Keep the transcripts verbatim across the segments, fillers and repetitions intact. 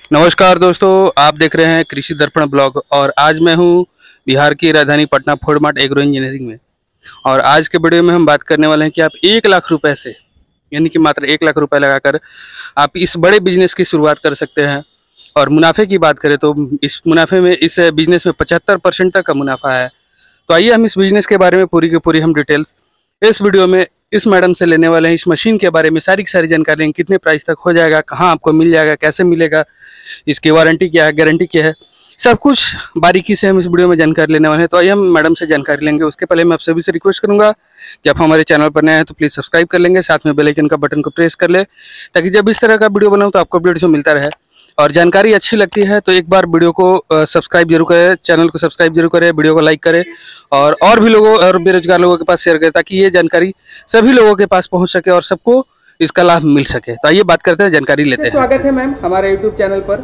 नमस्कार दोस्तों, आप देख रहे हैं कृषि दर्पण ब्लॉग। और आज मैं हूं बिहार की राजधानी Patna food mart agro engineering में। और आज के वीडियो में हम बात करने वाले हैं कि आप एक लाख रुपए से, यानी कि मात्र एक लाख रुपए लगाकर आप इस बड़े बिजनेस की शुरुआत कर सकते हैं। और मुनाफे की बात करें तो इस मुनाफे में, इस बिजनेस में पचहत्तर परसेंट तक का मुनाफा है। तो आइए हम इस बिजनेस के बारे में पूरी की पूरी हम डिटेल्स इस वीडियो में इस मैडम से लेने वाले हैं। इस मशीन के बारे में सारी की सारी जानकारी लेंगे, कितने प्राइस तक हो जाएगा, कहाँ आपको मिल जाएगा, कैसे मिलेगा, इसकी वारंटी क्या है, गारंटी क्या है, सब कुछ बारीकी से हम इस वीडियो में जानकारी लेने वाले हैं। तो आइए हम मैडम से जानकारी लेंगे। उसके पहले मैं आप सभी से रिक्वेस्ट करूंगा कि आप हमारे चैनल पर नए हैं तो प्लीज़ सब्सक्राइब कर लेंगे, साथ में बेल आइकन का बटन को प्रेस कर ले, ताकि जब इस तरह का वीडियो बनाऊँ तो आपको अपडेट जो मिलता रहे। और जानकारी अच्छी लगती है तो एक बार वीडियो को सब्सक्राइब जरूर करें, चैनल को सब्सक्राइब जरूर करें, वीडियो को लाइक करें और और भी लोगों और बेरोजगार लोगों के पास शेयर करें, ताकि ये जानकारी सभी लोगों के पास पहुंच सके और सबको इसका लाभ मिल सके। तो आइए बात करते हैं, जानकारी लेते हैं। स्वागत है मैम हमारे यूट्यूब चैनल पर।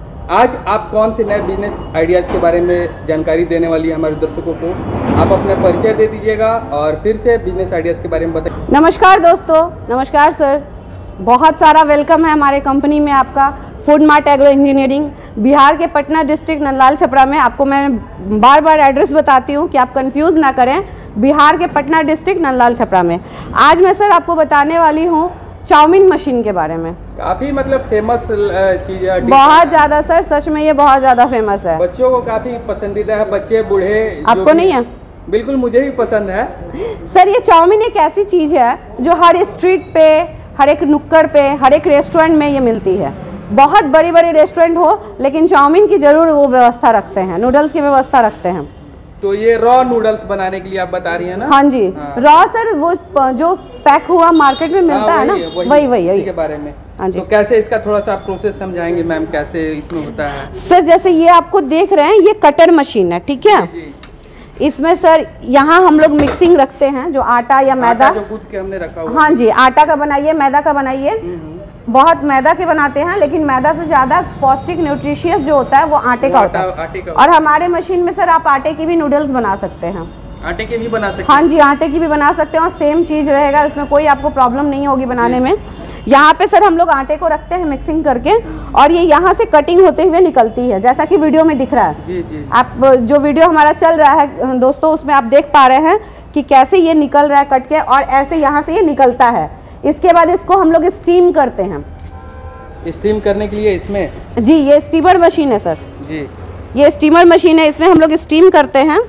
आज आप कौन से नए बिजनेस आइडियाज़ के बारे में जानकारी देने वाली है हमारे दर्शकों को। आप अपना परिचय दे दीजिएगा और फिर से बिजनेस आइडियाज़ के बारे में बताइए। नमस्कार दोस्तों। नमस्कार सर, बहुत सारा वेलकम है हमारे कंपनी में आपका। Food mart agro engineering Bihar के पटना डिस्ट्रिक्ट नंदलाल छपरा में। आपको मैं बार बार एड्रेस बताती हूँ कि आप कंफ्यूज ना करें। बिहार के पटना डिस्ट्रिक्ट नंदलाल छपरा में आज मैं सर आपको बताने वाली हूँ चाउमीन मशीन के बारे में। काफ़ी मतलब फेमस चीज़ है, बहुत ज़्यादा सर, सच में ये बहुत ज़्यादा फेमस है, बच्चों को काफ़ी पसंदीदा है, बच्चे बूढ़े। आपको नहीं है? बिल्कुल, मुझे भी पसंद है सर। ये चाउमीन एक ऐसी चीज़ है जो हर स्ट्रीट पे, हर एक नुक्कड़ पे, हर एक रेस्टोरेंट में ये मिलती है। बहुत बड़ी बड़ी रेस्टोरेंट हो लेकिन चाउमीन की ज़रूर वो व्यवस्था रखते हैं, नूडल्स की व्यवस्था रखते हैं। तो ये रॉ नूडल्स बनाने के लिए आप बता रही है ना? हाँ जी, हाँ। रॉ सर वो जो पैक हुआ मार्केट में मिलता हाँ, है ना, वही वही वही वही के बारे में। हाँ जी। तो कैसे इसका थोड़ा सा आप प्रोसेस समझाएंगे मैम, कैसे इसमें होता है? सर जैसे ये आपको देख रहे हैं, ये कटर मशीन है, ठीक है। जी, जी। इसमें सर यहाँ हम लोग मिक्सिंग रखते हैं, जो आटा या मैदा जो गूंथ के हमने रखा हुआ। हाँ जी, आटा का बनाइए, मैदा का बनाइए। बहुत मैदा के बनाते हैं, लेकिन मैदा से ज़्यादा पौष्टिक न्यूट्रिशियस जो होता है वो आटे का होता है। और हमारे मशीन में सर आप आटे की भी नूडल्स बना सकते हैं। आटे के भी बना सकते हैं? हाँ जी, आटे की भी बना सकते हैं और सेम चीज़ रहेगा, इसमें कोई आपको प्रॉब्लम नहीं होगी बनाने में। यहाँ पे सर हम लोग आटे को रखते हैं मिक्सिंग करके, और ये यहाँ से कटिंग होते हुए निकलती है, जैसा कि वीडियो में दिख रहा है। जी जी। आप जो वीडियो हमारा चल रहा है दोस्तों, उसमें आप देख पा रहे हैं कि कैसे ये निकल रहा है कट के, और ऐसे यहाँ से ये निकलता है। इसके बाद इसको हम लोग स्टीम करते हैं। स्टीम करने के लिए इसमें? जी, ये स्टीमर मशीन है सर। जी, ये स्टीमर मशीन है, इसमें हम लोग स्टीम करते हैं।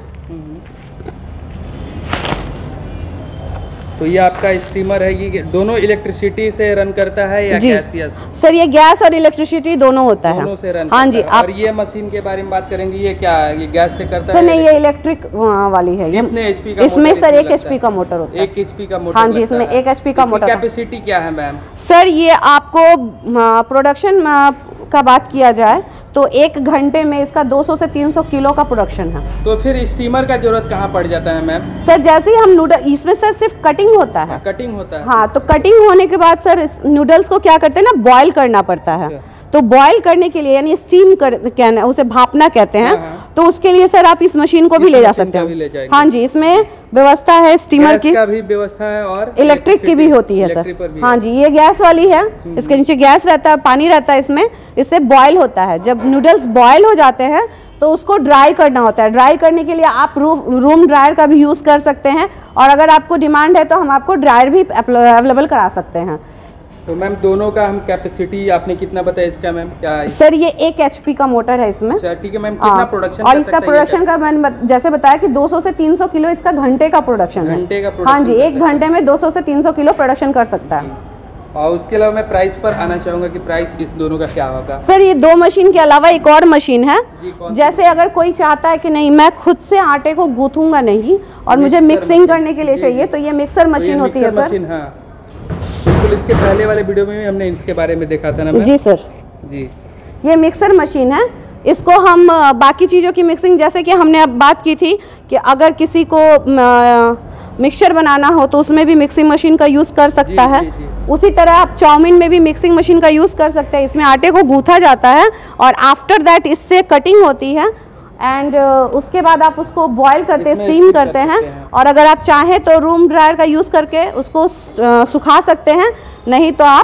तो ये आपका स्टीमर है, ये दोनों इलेक्ट्रिसिटी से रन करता है या गैस? या सर ये गैस और इलेक्ट्रिसिटी दोनों होता है, दोनों से रन हाँ जी। और ये मशीन के बारे में बात करेंगे, ये क्या ये गैस से करता है? सर नहीं, ये इलेक्ट्रिक वाली है। कितने एचपी का? इसमें सर एक एचपी का मोटर होता है। एक एचपी का मोटर? हाँ जी, इसमें एक एचपी का मोटर। कैपेसिटी क्या है मैम? सर ये आपको प्रोडक्शन का बात किया जाए तो एक घंटे में इसका दो सौ से तीन सौ किलो का प्रोडक्शन है। तो फिर स्टीमर का जरूरत कहाँ पड़ जाता है मैम? सर जैसे ही हम नूडल, इसमें सर सिर्फ कटिंग होता है। हाँ, कटिंग होता है। हाँ, तो कटिंग होने के बाद सर नूडल्स को क्या करते हैं ना, बॉईल करना पड़ता है। तो बॉईल करने के लिए, यानी स्टीम कर कहना, उसे भापना कहते हैं। हाँ। तो उसके लिए सर आप इस मशीन को भी ले जा सकते हैं। हाँ जी, इसमें व्यवस्था है स्टीमर की, का भी व्यवस्था है और इलेक्ट्रिक की भी होती है सर। हाँ जी, ये गैस वाली है, इसके नीचे गैस रहता है, पानी रहता है इसमें, इससे बॉयल होता है। जब नूडल्स बॉयल हो जाते हैं तो उसको ड्राई करना होता है। ड्राई करने के लिए आप रूम रूम ड्रायर का भी यूज़ कर सकते हैं, और अगर आपको डिमांड है तो हम आपको ड्रायर भी अवेलेबल करा सकते हैं। तो मैम दोनों का हम कैपेसिटी आपने कितना बताया इसका मैम? क्या सर ये एक एचपी का मोटर है इसमें। अच्छा ठीक है मैम, कितना प्रोडक्शन? और इसका प्रोडक्शन का मैंने जैसे बताया कि दो सौ से तीन सौ किलो इसका घंटे का प्रोडक्शन है। घंटे का प्रोडक्शन? हाँ जी, एक घंटे में दो सौ से तीन सौ किलो प्रोडक्शन कर सकता है। और उसके अलावा मैं प्राइस पर आना चाहूँगा कि प्राइस इस दोनों का क्या होगा? सर ये दो मशीन के अलावा एक और मशीन है। जैसे अगर कोई चाहता है कि नहीं मैं खुद से आटे को गूंथूंगा नहीं और मुझे मिक्सिंग करने के लिए चाहिए, तो ये मिक्सर मशीन होती है सर। बिल्कुल, इसके पहले वाले वीडियो में भी हमने इसके बारे में देखा था ना मैम? जी सर। जी, ये मिक्सर मशीन है। इसको हम बाकी चीज़ों की मिक्सिंग, जैसे कि हमने अब बात की थी कि अगर किसी को मिक्सचर बनाना हो तो उसमें भी मिक्सिंग मशीन का यूज़ कर सकता जी, है जी, जी। उसी तरह आप चाउमीन में भी मिक्सिंग मशीन का यूज़ कर सकते हैं। इसमें आटे को गूँथा जाता है और आफ्टर दैट इससे कटिंग होती है, एंड uh, उसके बाद आप उसको बॉईल करते हैं, स्टीम करते हैं, हैं और अगर आप चाहें तो रूम ड्रायर का यूज़ करके उसको uh, सुखा सकते हैं, नहीं तो आप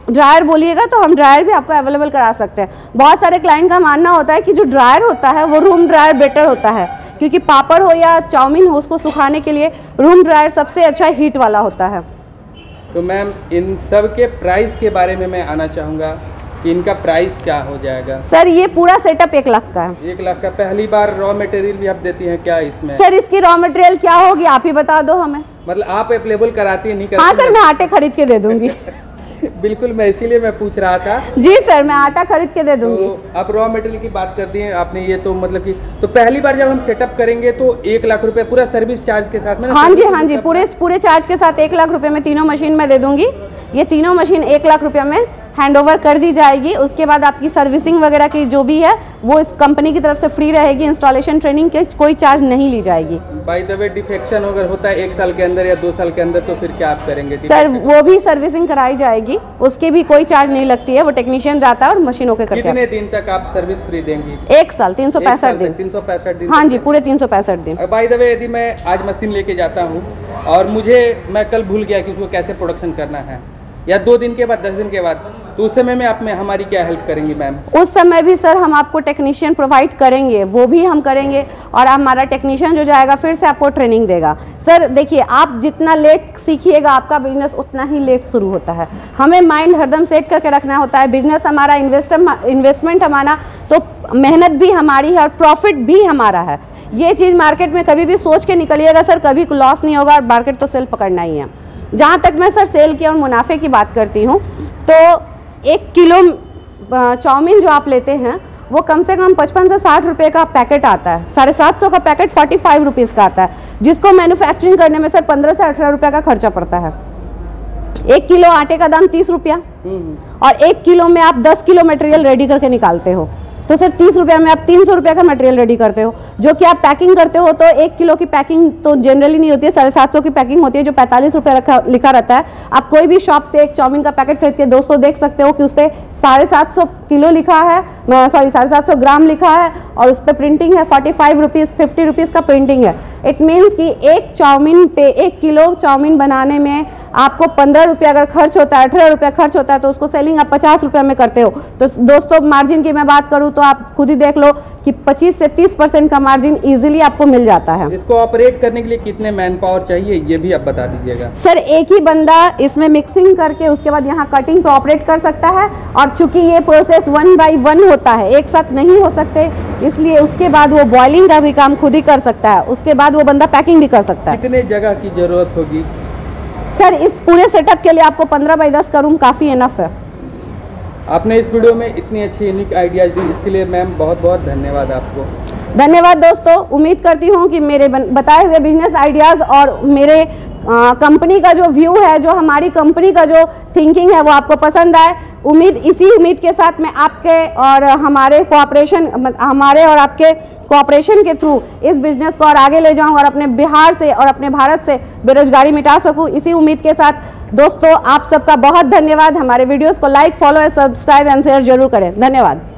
ड्रायर बोलिएगा तो हम ड्रायर भी आपको अवेलेबल करा सकते हैं। बहुत सारे क्लाइंट का मानना होता है कि जो ड्रायर होता है वो रूम ड्रायर बेटर होता है, क्योंकि पापड़ हो या चाउमीन हो उसको सुखाने के लिए रूम ड्रायर सबसे अच्छा हीट वाला होता है। तो मैम इन सब के प्राइस के बारे में मैं आना चाहूँगा कि इनका प्राइस क्या हो जाएगा? सर ये पूरा सेटअप एक लाख का है। एक लाख का। पहली बार रॉ मटेरियल भी आप देती हैं क्या इसमें? सर इसकी रॉ मटेरियल क्या होगी आप ही बता दो हमें। मतलब आप अवेलेबल कराती है नहीं कराती? हाँ सर मैं आटे खरीद के दे दूंगी। बिल्कुल, मैं इसीलिए मैं पूछ रहा था। जी सर मैं आटा खरीद के दे दूंगी। तो आप रॉ मटेरियल की बात कर दी है आपने, ये तो मतलब कि तो पहली बार जब हम सेटअप करेंगे तो एक लाख रुपए पूरा सर्विस चार्ज के साथ में? हाँ जी हाँ जी, पूरे पूरे चार्ज के साथ एक लाख रुपए में तीनों मशीन में दे दूंगी। ये तीनों मशीन एक लाख रुपए में हैंड ओवर कर दी जाएगी। उसके बाद आपकी सर्विसिंग वगैरह की जो भी है वो इस कंपनी की तरफ से फ्री रहेगी। इंस्टॉलेशन ट्रेनिंग के कोई चार्ज नहीं ली जाएगी। बाय द वे डिफेक्शन अगर होता है एक साल के अंदर या दो साल के अंदर तो फिर क्या आप करेंगे? सर वो भी सर्विसिंग कराई जाएगी, उसके भी कोई चार्ज नहीं लगती है। वो टेक्नीशियन जाता है और मशीनों के करके। कितने दिन तक आप सर्विस फ्री देंगी? एक साल तीन सौ पैंसठ दिन। तीन सौ पैंसठ दिन? हाँ जी पूरे तीन सौ पैंसठ दिन। बाय द वे यदि मैं आज मशीन लेके जाता हूँ और मुझे मैं कल भूल गया कि उसको कैसे प्रोडक्शन करना है, या दो दिन के बाद दस दिन के बाद, तो उस समय में आप में हमारी क्या हेल्प करेंगी मैम? उस समय भी सर हम आपको टेक्नीशियन प्रोवाइड करेंगे, वो भी हम करेंगे। और हमारा टेक्नीशियन जो जाएगा फिर से आपको ट्रेनिंग देगा। सर देखिए आप जितना लेट सीखिएगा आपका बिजनेस उतना ही लेट शुरू होता है। हमें माइंड हरदम सेट करके रखना होता है। बिजनेस हमारा इन्वेस्टर इन्वेस्टमेंट हमारा, तो मेहनत भी हमारी है और प्रॉफिट भी हमारा है। ये चीज़ मार्केट में कभी भी सोच के निकलिएगा सर, कभी लॉस नहीं होगा। और मार्केट तो सेल पकड़ना ही है। जहाँ तक मैं सर सेल की और मुनाफे की बात करती हूँ तो एक किलो चाउमीन जो आप लेते हैं वो कम से कम पचपन से साठ रुपए का पैकेट आता है। साढ़े सात सौ का पैकेट फोर्टी फाइव रुपीज़ का आता है, जिसको मैन्युफैक्चरिंग करने में सर पंद्रह से अठारह रुपये का खर्चा पड़ता है। एक किलो आटे का दाम तीस रुपया और एक किलो में आप दस किलो मटेरियल रेडी करके निकालते हो, तो सर तीस रुपये में आप तीन सौ रुपये का मटेरियल रेडी करते हो। जो कि आप पैकिंग करते हो तो एक किलो की पैकिंग तो जनरली नहीं होती है, साढ़े सात सौ की पैकिंग होती है जो पैंतालीस रुपये रखा लिखा रहता है। आप कोई भी शॉप से एक चाउमीन का पैकेट खरीद के दोस्तों देख सकते हो कि उस पर साढ़े सात सौ किलो लिखा है, सॉरी साढ़े सात सौ ग्राम लिखा है और उस पर प्रिंटिंग है forty five rupees fifty rupees का प्रिंटिंग है। इट मीन्स कि एक चाउमीन पे एक किलो चाउमीन बनाने में आपको पंद्रह रुपये अगर खर्च होता है, अठारह रुपये खर्च होता है, तो उसको सेलिंग आप पचास रुपये में करते हो। तो दोस्तों मार्जिन की मैं बात करूँ तो आप खुद ही देख लो कि पच्चीस से तीस परसेंट का मार्जिन इजीली आपको मिल जाता है। इसको ऑपरेट करने के लिए कितने मैन पावर चाहिए ये भी आप बता दीजिएगा। सर एक ही बंदा इसमें मिक्सिंग करके उसके बाद यहाँ कटिंग पे ऑपरेट कर सकता है। और चूंकि ये प्रोसेस वन बाई वन होता है, एक साथ नहीं हो सकते, इसलिए उसके बाद वो बॉइलिंग का भी काम खुद ही कर सकता है। उसके बाद वो बंदा पैकिंग भी कर सकता है। कितने जगह की जरूरत होगी? सर इस पूरे सेटअप के लिए आपको पंद्रह बाई दस का रूम काफ़ी इनफ है। आपने इस वीडियो में इतनी अच्छी यूनिक आइडियाज दी, इसके लिए मैम बहुत बहुत धन्यवाद आपको। धन्यवाद दोस्तों। उम्मीद करती हूँ कि मेरे बताए हुए बिजनेस आइडियाज़ और मेरे कंपनी का जो व्यू है, जो हमारी कंपनी का जो थिंकिंग है वो आपको पसंद आए। उम्मीद इसी उम्मीद के साथ मैं आपके और हमारे कोऑपरेशन हमारे और आपके कोऑपरेशन के थ्रू इस बिजनेस को और आगे ले जाऊं और अपने बिहार से और अपने भारत से बेरोजगारी मिटा सकूं। इसी उम्मीद के साथ दोस्तों आप सबका बहुत धन्यवाद। हमारे वीडियोस को like, follow, subscribe and share जरूर करें। धन्यवाद।